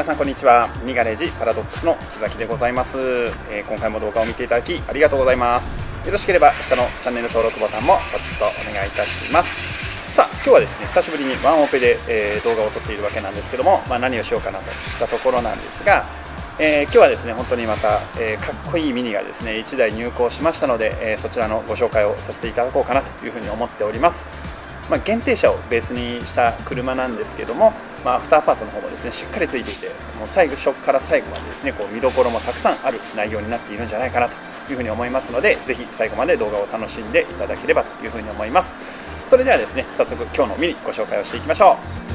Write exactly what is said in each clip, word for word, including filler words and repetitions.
さんこんにちは。ミニガレージパラドックスの木崎でございます。えー、今回も動画を見ていただきありがとうございます。よろしければ下のチャンネル登録ボタンもポチッとお願いいたします。さあ今日はですね、久しぶりにワンオペで、えー、動画を撮っているわけなんですけども、まあ、何をしようかなといったところなんですが、えー、今日はですね本当にまた、えー、かっこいいミニがですねいちだい入庫しましたので、えー、そちらのご紹介をさせていただこうかなというふうに思っております。まあ、限定車をベースにした車なんですけども、まあ、アフターパーツの方もですねしっかりついていて、もう最後初から最後までですねこう見どころもたくさんある内容になっているんじゃないかなというふうに思いますので、ぜひ最後まで動画を楽しんでいただければというふうに思います。それではですね早速今日のミニご紹介をしていきましょ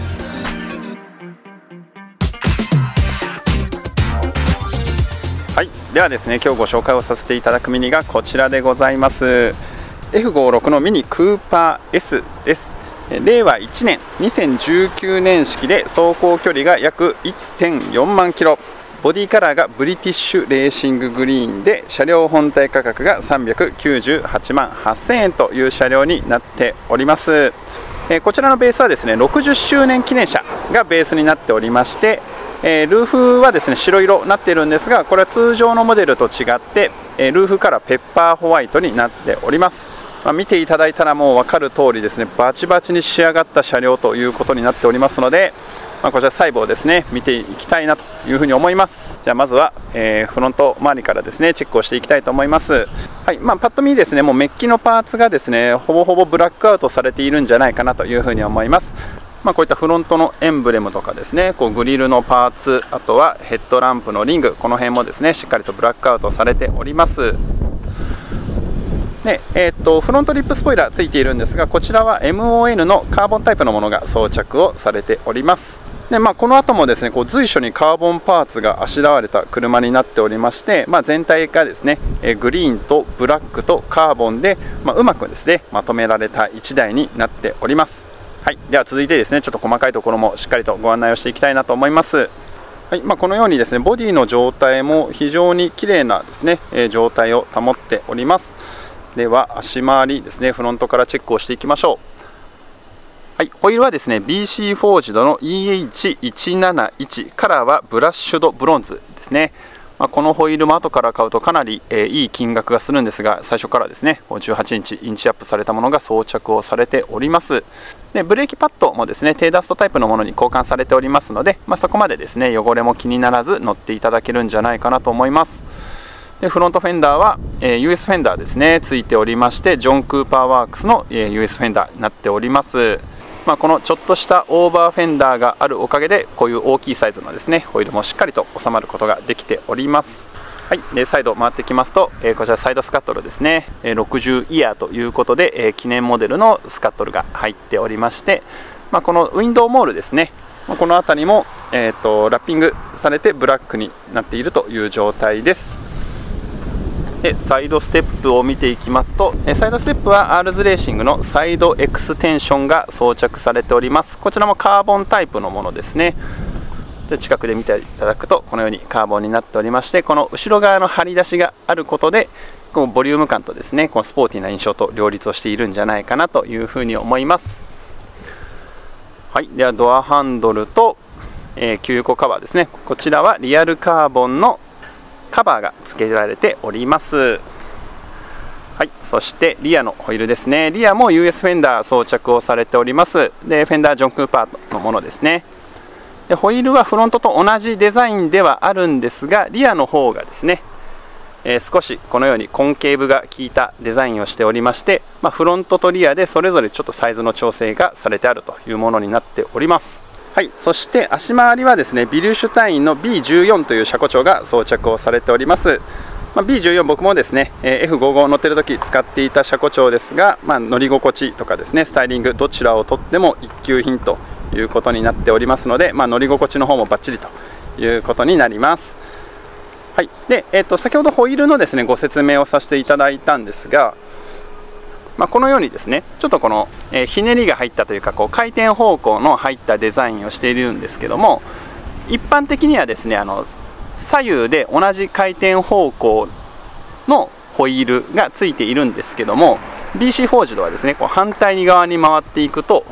う。はい、ではですね今日ご紹介をさせていただくミニがこちらでございます。エフごじゅうろく のミニクーパー S です。れいわいちねんにせんじゅうきゅうねん式で走行距離が約 いってんよんまんキロ、ボディカラーがブリティッシュレーシンググリーンで、車両本体価格がさんびゃくきゅうじゅうはちまんはっせんえんという車両になっております。えこちらのベースはですねろくじゅっしゅうねん記念車がベースになっておりまして、えー、ルーフはですね白色になっているんですが、これは通常のモデルと違って、えー、ルーフからペッパーホワイトになっております。まあ、見ていただいたらもう分かる通りですねバチバチに仕上がった車両ということになっておりますので、まあ、こちら細部をですね見ていきたいなというふうに思います。じゃあまずは、えー、フロント周りからですねチェックをしていきたいと思います。はい、まあ、パッと見ですねもうメッキのパーツがですねほぼほぼブラックアウトされているんじゃないかなというふうに思います。まあ、こういったフロントのエンブレムとかですねこうグリルのパーツ、あとはヘッドランプのリング、この辺もですねしっかりとブラックアウトされております。でえー、っとフロントリップスポイラーついているんですが、こちらは エムオーエヌ のカーボンタイプのものが装着をされております。で、まあ、この後もですねこう随所にカーボンパーツがあしらわれた車になっておりまして、まあ、全体がですねグリーンとブラックとカーボンで、まあ、うまくですねまとめられたいちだいになっております。はい、では続いてですねちょっと細かいところもしっかりとご案内をしていきたいなと思います。はい、まあ、このようにですねボディの状態も非常に綺麗なですね、えー、状態を保っております。では足回りですねフロントからチェックをしていきましょう。はい、ホイールはですね ビーシー フォージドの イーエイチいちなないち、カラーはブラッシュドブロンズですね。まあ、このホイールも後から買うとかなり、えー、いい金額がするんですが、最初からですねじゅうはちインチインチアップされたものが装着をされております。でブレーキパッドもですね低ダストタイプのものに交換されておりますので、まあ、そこまでですね汚れも気にならず乗っていただけるんじゃないかなと思います。でフロントフェンダーは、えー、ユーエス フェンダーですねついておりまして、ジョン・クーパーワークスの、えー、ユーエス フェンダーになっております。まあ、このちょっとしたオーバーフェンダーがあるおかげでこういう大きいサイズのですねホイールもしっかりと収まることができております。はい、でサイド回ってきますと、えー、こちらサイドスカットルですね、えー、ろくじゅうイヤーということで、えー、記念モデルのスカットルが入っておりまして、まあ、このウィンドウモールですね、この辺りも、えー、とラッピングされてブラックになっているという状態です。でサイドステップを見ていきますと、サイドステップは アールズ レーシングのサイドエクステンションが装着されております。こちらもカーボンタイプのものですね。じゃ近くで見ていただくとこのようにカーボンになっておりまして、この後ろ側の張り出しがあることでこのボリューム感とですねこのスポーティーな印象と両立をしているんじゃないかなというふうに思います。はい、ではドアハンドルと、えー、給油口カバーですね、こちらはリアルカーボンのカバーが付けられております。はい、そしてリアのホイールですね。リアも ユーエス フェンダー装着をされております。でフェンダージョン・クーパーのものですね。でホイールはフロントと同じデザインではあるんですが、リアの方がですね、えー、少しこのようにコンケーブが効いたデザインをしておりまして、まあ、フロントとリアでそれぞれちょっとサイズの調整がされてあるというものになっております。はい、そして足回りはですねビリューシュタインの ビーじゅうよん という車庫長が装着をされております。まあ、ビーじゅうよん 僕もですね エフごじゅうご 乗ってる時使っていた車庫長ですが、まあ、乗り心地とかですねスタイリングどちらをとっても一級品ということになっておりますので、まあ、乗り心地の方もバッチリということになります。はい、で、えー、と先ほどホイールのですねご説明をさせていただいたんですが、まあ、このようにですねちょっとこの、えー、ひねりが入ったというかこう回転方向の入ったデザインをしているんですけども、一般的にはですねあの左右で同じ回転方向のホイールがついているんですけども、 ビーシー フォージドはですねこう反対側に回っていくと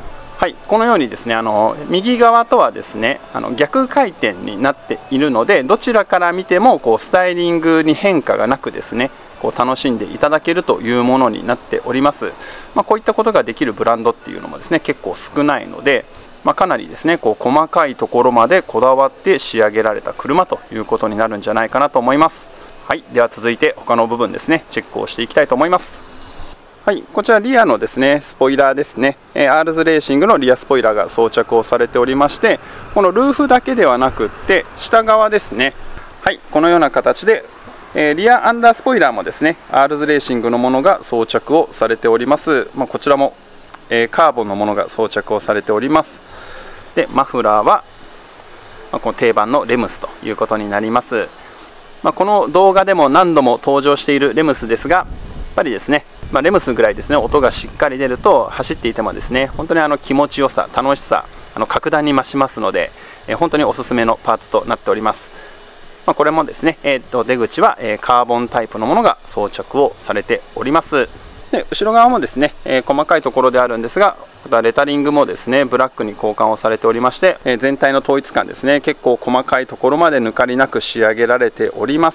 はい、このようにですね、あの右側とはですね、あの逆回転になっているので、どちらから見てもこうスタイリングに変化がなくですね、こう楽しんでいただけるというものになっております。まあ、こういったことができるブランドっていうのもですね、結構少ないので、まあ、かなりですね、こう細かいところまでこだわって仕上げられた車ということになるんじゃないかなと思います。はい、では続いて他の部分ですね、チェックをしていきたいと思います。はい、こちらリアのですねスポイラーですね、えー、アールズレーシングのリアスポイラーが装着をされておりまして、このルーフだけではなくって下側ですね、はい、このような形で、えー、リアアンダースポイラーもですね アールズレーシングのものが装着をされております。まあ、こちらも、えー、カーボンのものが装着をされております。でマフラーは、まあ、この定番のレムスということになります。まあ、この動画でも何度も登場しているレムスですが、やっぱりですね、まあ、レムスぐらいですね音がしっかり出ると走っていてもですね本当にあの気持ちよさ楽しさあの格段に増しますので、えー、本当におすすめのパーツとなっております。まあ、これもですね、えー、と出口は、えー、カーボンタイプのものが装着をされております。で後ろ側もですね、えー、細かいところであるんですが、またレタリングもですねブラックに交換をされておりまして、えー、全体の統一感ですね結構細かいところまで抜かりなく仕上げられております。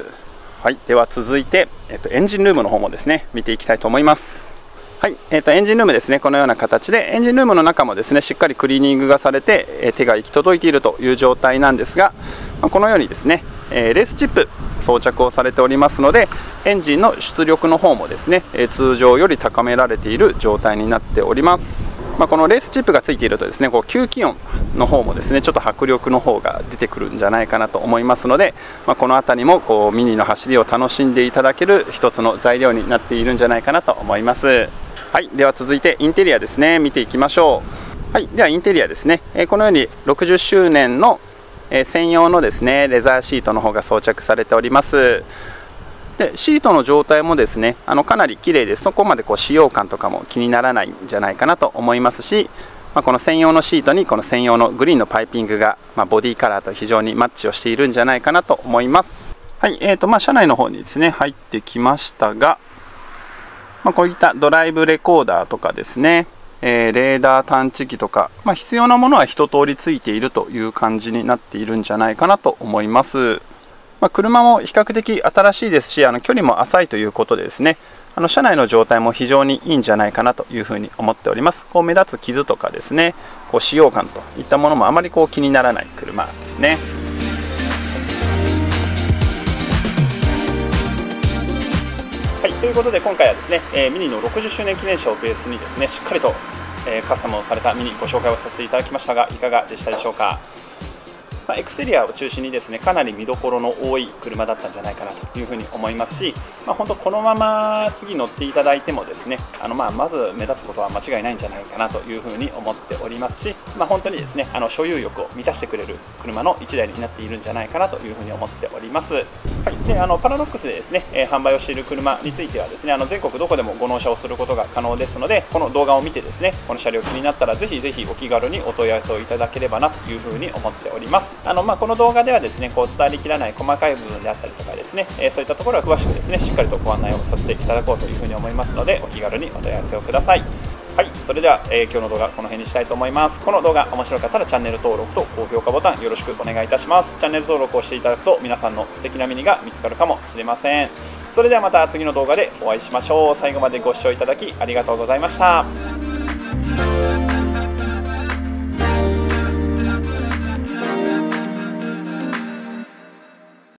はい、では続いて、えっと、エンジンルームの方もですね見ていきたいと思います。はい、えっと、エンジンルームですね、このような形でエンジンルームの中もですねしっかりクリーニングがされて、え手が行き届いているという状態なんですが、まあ、このようにですね、えレースチップ装着をされておりますので、エンジンの出力の方もですね、え通常より高められている状態になっております。まあ、このレースチップがついているとですねこう吸気音の方もですねちょっと迫力の方が出てくるんじゃないかなと思いますので、まあ、この辺りもこうミニの走りを楽しんでいただける一つの材料になっているんじゃないかなと思います。はい、では続いてインテリアですね見ていきましょう。はい、ではインテリアですね、えこのようにろくじゅっしゅうねんの専用のですねレザーシートの方が装着されております。でシートの状態もですねあのかなり綺麗です。そこまでこう使用感とかも気にならないんじゃないかなと思いますし、まあ、この専用のシートにこの専用のグリーンのパイピングが、まあ、ボディカラーと非常にマッチをしているんじゃないかなと思います。はい、えーとまあ、車内の方にですね入ってきましたが、まあ、こういったドライブレコーダーとかですね、えー、レーダー探知機とか、まあ、必要なものは一通りついているという感じになっているんじゃないかなと思います。まあ、車も比較的新しいですし、あの距離も浅いということでですね、あの車内の状態も非常にいいんじゃないかなというふうに思っております。こう目立つ傷とかですね、こう使用感といったものもあまりこう気にならない車ですね。はい、ということで今回はですね、えー、ミニのろくじゅっしゅうねん記念車をベースにですね、しっかりと、えー、カスタムをされたミニご紹介をさせていただきましたが、いかがでしたでしょうか。まあ、エクステリアを中心にですねかなり見どころの多い車だったんじゃないかなというふうに思いますし、まあ、本当このまま次乗っていただいてもですねあのまあまず目立つことは間違いないんじゃないかなというふうに思っておりますし、まあ、本当にですねあの所有欲を満たしてくれる車のいちだいになっているんじゃないかなというふうに思っております。はい、であのパラドックスでですね、えー、販売をしている車についてはですねあの全国どこでもご納車をすることが可能ですので、この動画を見てですねこの車両気になったらぜひぜひお気軽にお問い合わせをいただければなというふうに思っております。あのまあこの動画ではですねこう伝わりきらない細かい部分であったりとかですね、えー、そういったところは詳しくですねしっかりとご案内をさせていただこうというふうに思いますので、お気軽にお問い合わせをください。はい、それでは、えー、今日の動画この辺にしたいと思います。この動画面白かったらチャンネル登録と高評価ボタンよろしくお願いいたします。チャンネル登録をしていただくと皆さんの素敵なミニが見つかるかもしれません。それではまた次の動画でお会いしましょう。最後までご視聴いただきありがとうございました。